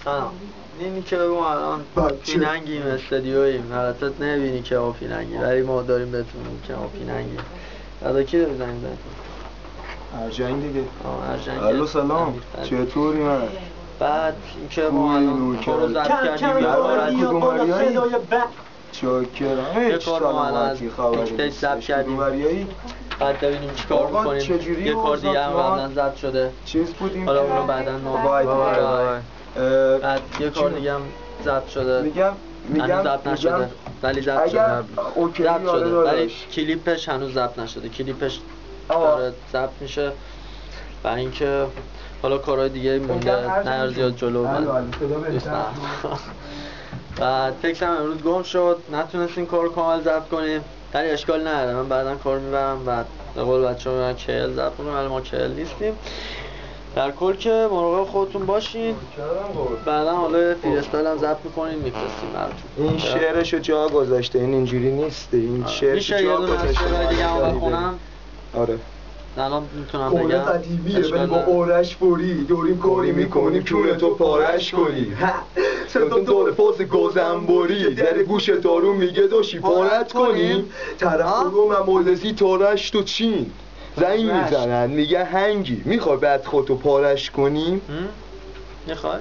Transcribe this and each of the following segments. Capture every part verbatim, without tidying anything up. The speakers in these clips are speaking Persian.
آه اینی که بگم الان پیننگیم استادیوییم البته نبینی که ما پیننگیم ولی ما داریم بهتون میگیم که ما پیننگیم بعدا کی داری زنگ زنگ ارجنگ دیگه آه ارجنگ الو سلام چطوری من بعد این که ما الان کارو زد کردیم یه کار از چاکرم یه کار ما الان از پیکتیج ضبط کردیم بعد ببینیم چی کار میکنیم یه کار دیگه هم قبلا ضبط شده چیز بودیم حالا اونو بعدا ما بای بای بعد یه کار دیگه هم ضبط شده میگم میگم ضبط نشده ولی ضبط شده ضبط شده ولی کلیپش هنوز ضبط نشده کلیپش داره ضبط میشه و اینکه حالا کارهای دیگه مونده نه زیاد جلو من دوست دارم و تکس هم امروز گم شد نتونستیم کار رو کامل ضبط کنیم ولی اشکال نداره من بعدا کار میبرم و به قول بچه‌ها میگن کل ضبط کنیم ولی ما کل نیستیم در کل که مراقب خودتون باشین بعدا حالا فری استایل هم ضبط می‌کنین میفرستیم براتون این شعرشو جا گذاشته این اینجوری نیست این شعرش جا گذاشته میشه دیگه هم بخونم آره الان میتونم بگم قول قدیمیه ولی با آرش بوری دوریم کاری میکنیم کونه تو پارش کنی صدام داره فاز گازنبوری در گوش دارو میگه داشی پارت کنیم طرف رو ممالزی تارش تو چین زنگ میزنن میگه هنگی میخوای بعد خودتو پارش کنیم میخوای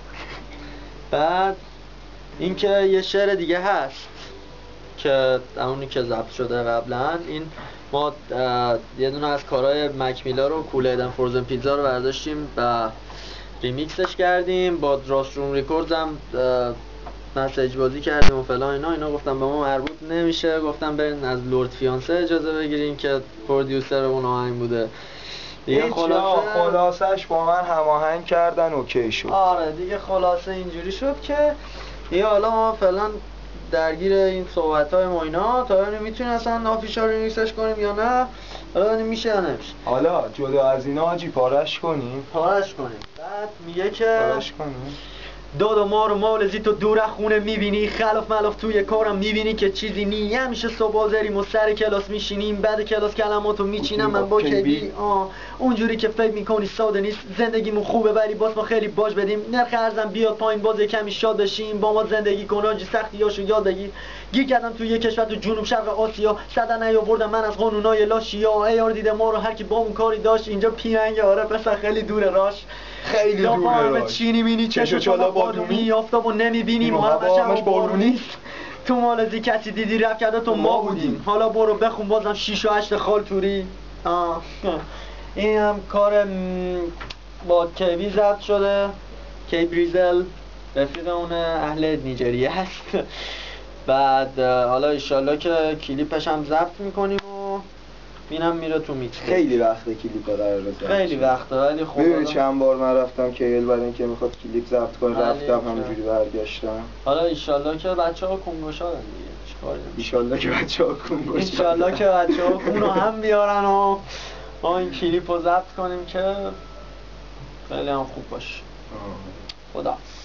بعد اینکه یه شعر دیگه هست که اونی که ضبط شده قبلا این ما یه دونه از کارهای مک میلر رو کول ایدن فروزن پیتزا رو برداشتیم و ریمیکسش کردیم با دراست روم ریکوردز هم مسیج بازی کردیم و فلان اینا اینا گفتم به ما مربوط نمیشه گفتم برین از لورد فیانسه اجازه بگیریم که پرودیوسر اون آهنگ بوده دیگه خلاصه خلاصش با من هماهنگ کردن اوکی شد آره دیگه خلاصه اینجوری شد که دیگه حالا ما فعلا درگیر این صحبت‌های ما اینا تا ببینیم میتونیم اصلا آفیشال ریمیکسش کنیم یا نه حالا ببینیم میشه یا نمیشه حالا جدا از اینا حاجی پارش کنیم پارش کنیم بعد میگه که پارش کنیم داد و مار و مالزی تو دور خونه میبینی خلاف ملاف توی کارم میبینی که چیزی نی همیشه صبح زریم و سر کلاس میشینیم بعد کلاس کلماتو میچینم من با کبی آه اونجوری که فکر میکنی ساده نیست زندگیمون خوبه ولی باز ما خیلی باج بدیم نرخ ارزم بیاد پایین باز کمی شاد بشیم با ما زندگی کن آجی سختیاشو یاد بگیر گیر کردم توی یه کشور تو جنوب شرق آسیا صدر نیاوردم من از قانونای لاشیا ای آر دیده ما رو هر کی با اون کاری داشت اینجا پیرنگ آره پس خیلی دوره راش خیلی دوره راش چینی مینی چشو چالا بادومی آفتابو نمیبینیم و همش بارونی تو مالزی کسی دیدی رفت کرده تو ما بودیم حالا برو بخون بازم شیش و هشت خال توری آه. این هم کار با کیبی ضبط شده کیب ریزل رفیق اون اهل نیجریه هست بعد حالا ایشالله که کلیپش هم ضبط میکنیم و اینم میره تو میکس خیلی وقته کلیپ در رسید خیلی وقته ولی خب میدونی چند بار من رفتم کیل برای اینکه میخواد کلیپ ضبط کنه رفتم همینجوری برگشتم حالا ایشالله که بچه‌ها کنگوشا دیگه چیکار کنیم ایشالله که بچه‌ها کنگوشا ایشالله که بچه‌ها کونو هم بیارن و ما این کلیپو ضبط کنیم که خیلی هم خوب باشه خدا